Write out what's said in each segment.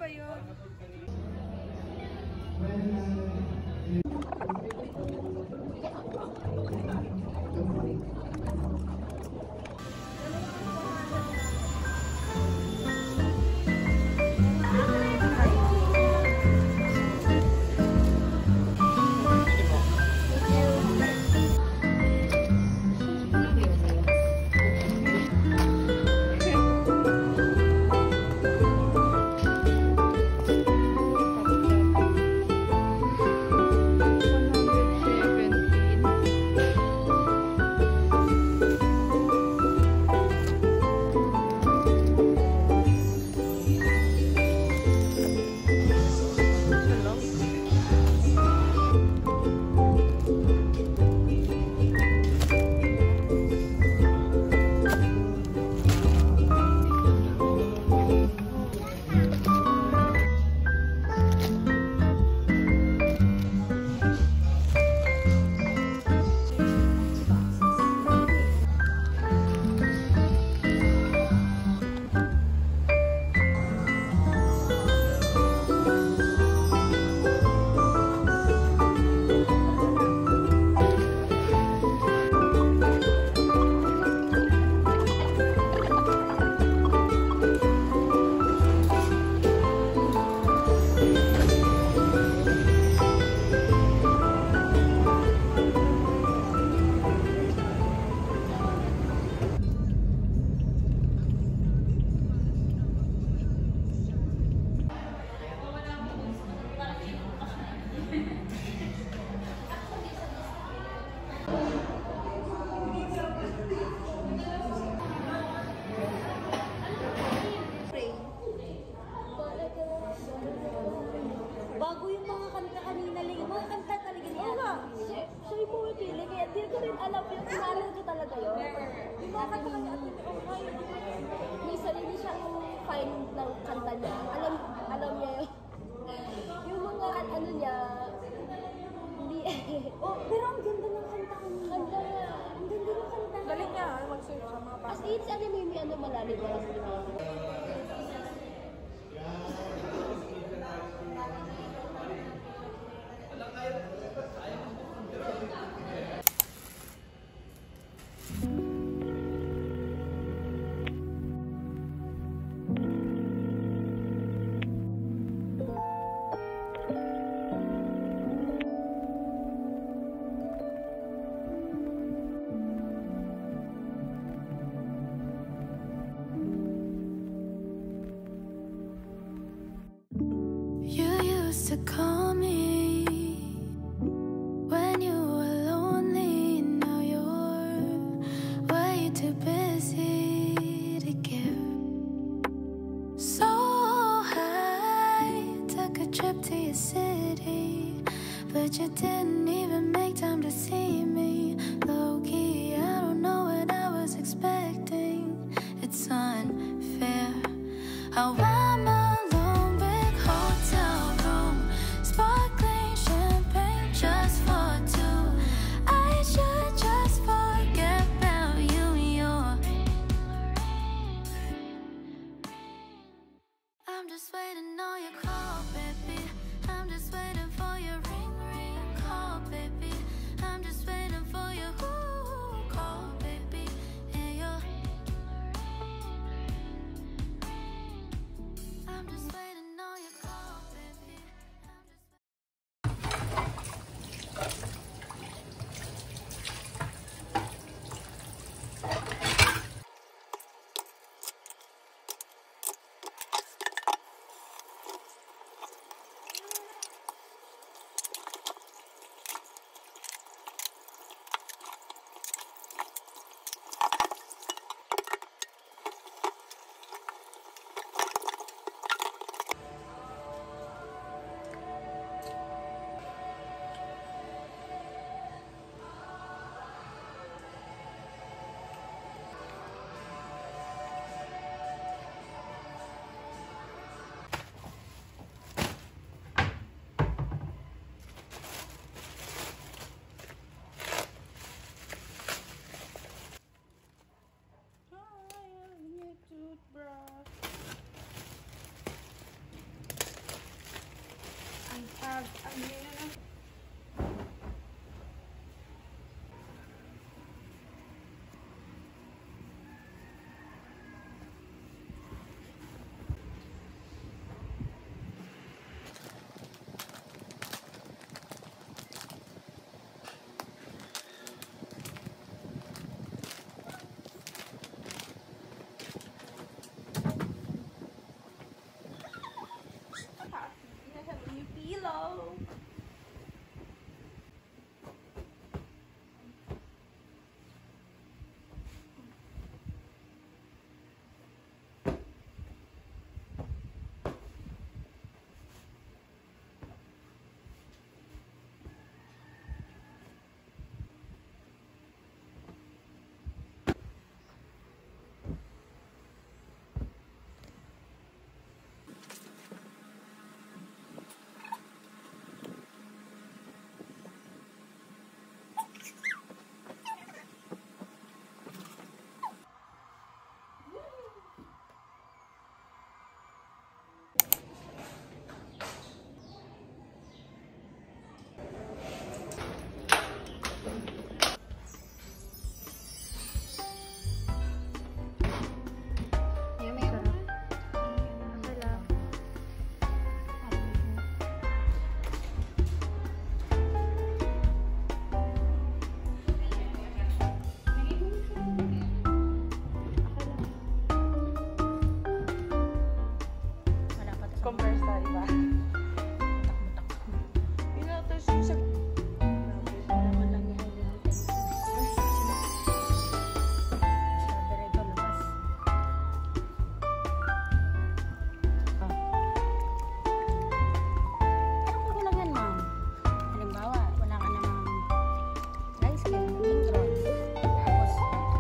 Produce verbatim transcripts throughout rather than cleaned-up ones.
yun. Bago yung mga kanta kanina lang, yung mga kanta talaga niya. Oo nga, siya yung pumipili, kaya di ko rin alam yung inaral ko talaga yun. Yung mga kanta kanina, okay, may sarili siyang fine ng kanta niya. Alam, alam niya yun. Yung mga ano niya, hindi, oh, pero ang ganda ng kanta kanina. Ganda nga, ang ganda ng kanta. Galing niya, mag-search sa mga As in, ano may may ano malalim ba kasi diba? To call me when you were lonely. Now you're way too busy to give. So I took a trip to your city, but you didn't even make time to see me. Low-key, I don't know what I was expecting. It's unfair how I'm alone, big hotel room, sparkling champagne just for two. I should just forget about you and your. I'm just waiting on your call, baby. I'm just waiting for your ring, ring call, baby. I'm just waiting for your ooh, call, baby. And your nag, ano yun, ano? Pillow. Compare sa iba. Pinatas yung sa... Naman lang yung sabi ito labas. Pero kung lang yan, ma'am. Halimbawa, wala ka namang rice cake, intron. Tapos,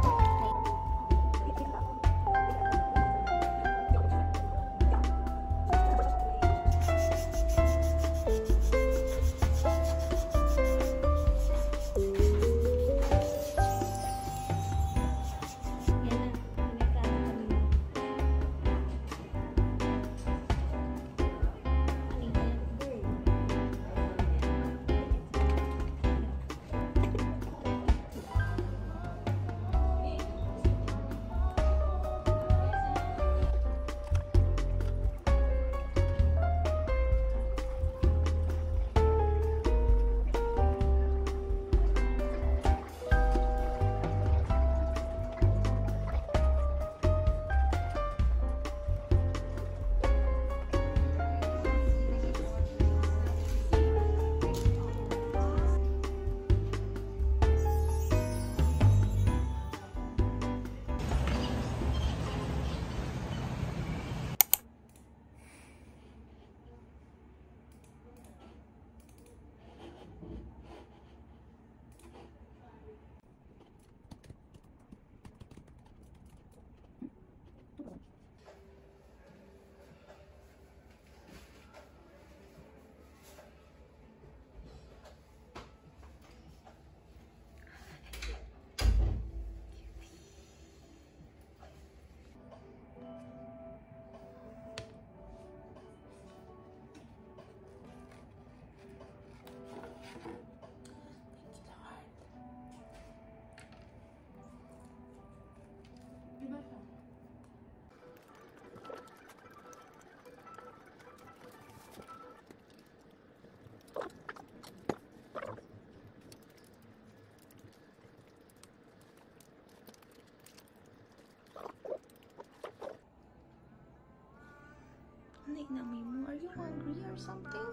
Nainamay mo. Are you hungry or something?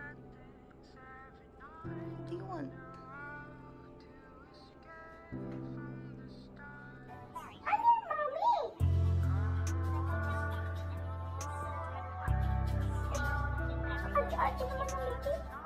What do you want? Ano, Mami? Ate, ate naman ang Mickey.